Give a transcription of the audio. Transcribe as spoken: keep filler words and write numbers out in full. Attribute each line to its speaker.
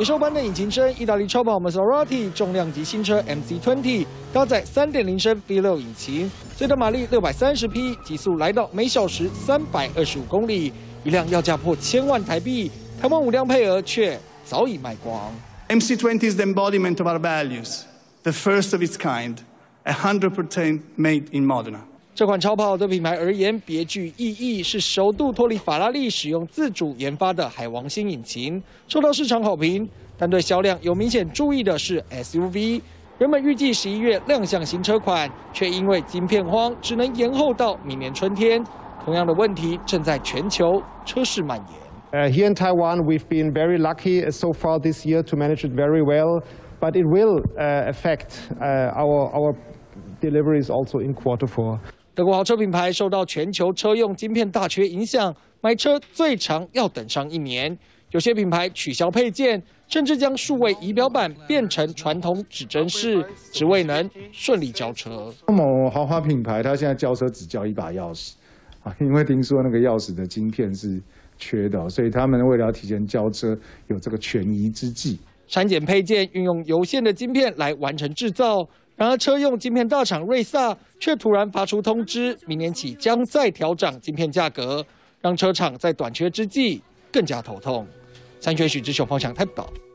Speaker 1: 野兽般的引擎声，意大利超跑 Maserati 重量级新车 M C 二十，搭载 三点零 升 V 六 引擎，最大马力六百三十匹，极速来到每小时三百二十五公里，一辆要价破千万台币，台湾五辆配额却早已卖光。
Speaker 2: M C 二十 is the embodiment of our values, the first of its kind, one hundred percent made in Modena.
Speaker 1: 这款超跑对品牌而言别具意义，是首度脱离法拉利使用自主研发的海王星引擎，受到市场好评。但对销量有明显注意的是 S U V， 原本预计十一月亮相新车款，却因为晶片荒，只能延后到明年春天。同样的问题正在全球车市蔓延。
Speaker 3: Uh, here in Taiwan, we've been very lucky so far this year to manage it very well, but it will uh, affect uh, our our deliveries also in quarter four.
Speaker 1: 德国豪车品牌受到全球车用晶片大缺影响，买车最长要等上一年。有些品牌取消配件，甚至将数位仪表板变成传统指针式，只为能顺利交车。
Speaker 4: 某豪华品牌，它现在交车只交一把钥匙啊，因为听说那个钥匙的晶片是缺的，所以他们为了要提前交车，有这个权宜之计。
Speaker 1: 删减配件运用有限的晶片来完成制造。然而，车用晶片大厂瑞萨却突然发出通知，明年起将再调涨晶片价格，让车厂在短缺之际更加头痛。三选许之雄方向台报道。